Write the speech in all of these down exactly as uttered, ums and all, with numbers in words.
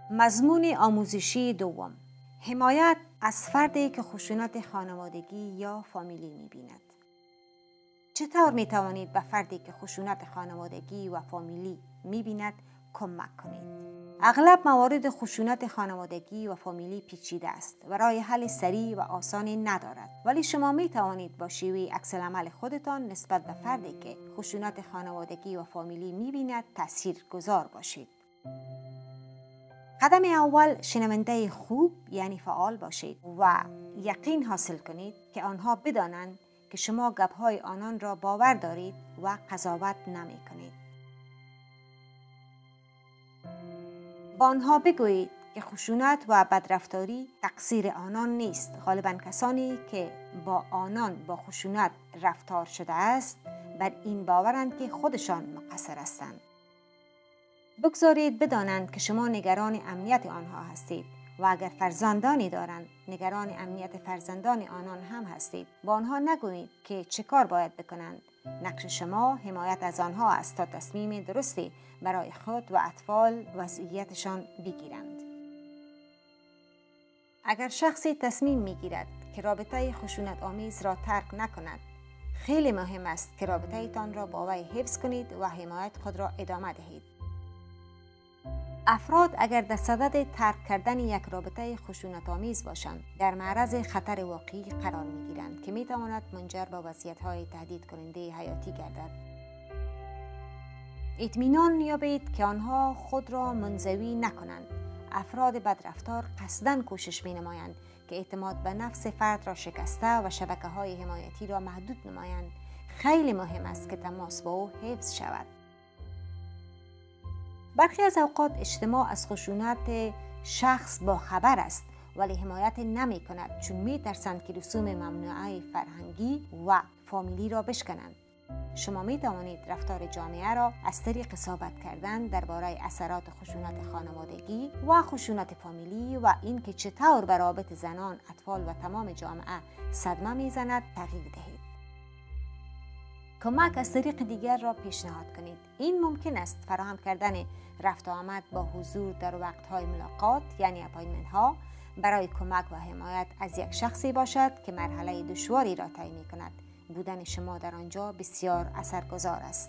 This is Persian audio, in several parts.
مضمون آموزشی دوم: حمایت از فردی که خشونت خانوادگی یا فامیلی می‌بیند. چطور می‌توانید به فردی که خشونت خانوادگی و فامیلی می‌بیند کمک کنید؟ اغلب موارد خشونت خانوادگی و فامیلی پیچیده است و راه حل سریع و آسانی ندارد، ولی شما می توانید با شیوه عکس العمل خودتان نسبت به فردی که خشونت خانوادگی و فامیلی می بیند تاثیرگذار باشید. قدم اول شنونده خوب یعنی فعال باشید و یقین حاصل کنید که آنها بدانند که شما گپ‌های آنان را باور دارید و قضاوت نمی کنید. با آنها بگویید که خشونت و بدرفتاری تقصیر آنان نیست. غالباً کسانی که با آنان با خشونت رفتار شده است بر این باورند که خودشان مقصر هستند. بگذارید بدانند که شما نگران امنیت آنها هستید و اگر فرزندانی دارند نگران امنیت فرزندان آنان هم هستید. با آنها نگویید که چه کار باید بکنند. نقش شما حمایت از آنها است تا تصمیم درستی برای خود و اطفال وضعیتشان بگیرند. اگر شخصی تصمیم میگیرد که رابطه خشونت آمیز را ترک نکند، خیلی مهم است که رابطه تان را با وی حفظ کنید و حمایت خود را ادامه دهید. افراد اگر در صدد ترک کردن یک رابطه خشونت آمیز باشند، در معرض خطر واقعی قرار می گیرند که می تواند منجر به وضعیت‌های تهدید کننده حیاتی گردد. اطمینان یابید که آنها خود را منزوی نکنند. افراد بدرفتار قصداً کوشش می نمایند که اعتماد به نفس فرد را شکسته و شبکه‌های حمایتی را محدود نمایند. خیلی مهم است که تماس با او حفظ شود. برخی از اوقات اجتماع از خشونت شخص با خبر است ولی حمایت نمی کند، چون می ترسند که رسوم ممنوعه فرهنگی و فامیلی را بشکنند. شما می توانید رفتار جامعه را از طریق صحبت کردن درباره اثرات خشونت خانوادگی و خشونت فامیلی و اینکه چطور به روابط زنان، اطفال و تمام جامعه صدمه می زند تغییر دهید. کمک از طریق دیگر را پیشنهاد کنید. این ممکن است فراهم کردن رفت و آمد با حضور در وقت‌های ملاقات یعنی اپاینتمنت ها برای کمک و حمایت از یک شخصی باشد که مرحله دشواری را طی می‌کند. بودن شما در آنجا بسیار اثرگذار است.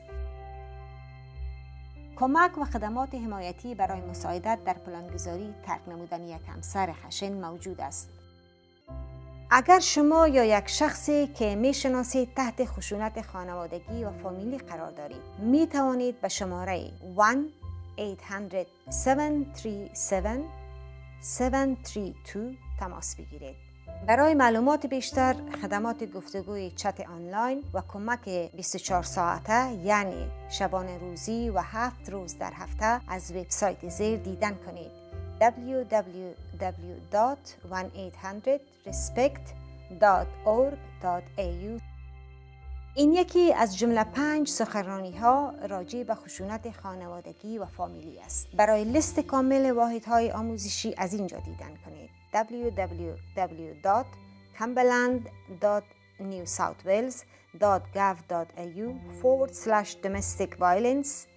کمک و خدمات حمایتی برای مساعدت در پلانگذاری ترک نمودن یک همسر خشن موجود است. اگر شما یا یک شخصی که میشناسید تحت خشونت خانوادگی و فامیلی قرار دارید، می توانید به شماره یک هشت صفر هفت سه سه هفت سه دو تماس بگیرید. برای معلومات بیشتر خدمات گفتگوی چت آنلاین و کمک بیست و چهار ساعته یعنی شبانه روزی و هفت روز در هفته از وبسایت زیر دیدن کنید دبلیو دبلیو دبلیو دات هشت صفر respect دات org دات ای یو. این یکی از جمله پنج سخنرانی ها راجع به خشونت خانوادگی و فامیلی است. برای لیست کامل واحدهای آموزشی از اینجا دیدن کنید دبلیو دبلیو دبلیو دات cumberland دات new south wales دات gov دات ای یو forward slash domestic violence.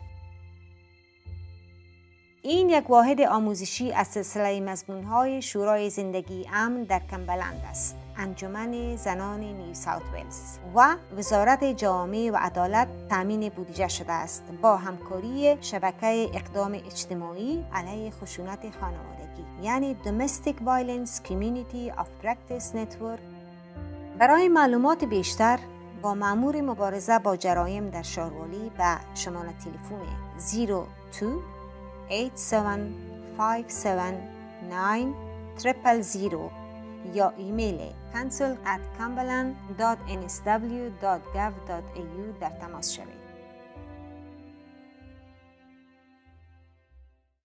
این یک واحد آموزشی از سلسله مضمون‌های شورای زندگی امن در کمبلند است. انجمن زنان نیو ساوت ولز و وزارت جامعه و عدالت تامین بودجه شده است با همکاری شبکه اقدام اجتماعی علیه خشونت خانوادگی یعنی Domestic Violence Community of Practice Network. برای معلومات بیشتر با مأمور مبارزه با جرایم در شاروالی به شماره تلفن صفر دو هشت هفت پنج هفت نه صفر صفر یا ایمیل council at cumberland dot n s w dot gov dot a u در تماس شوید.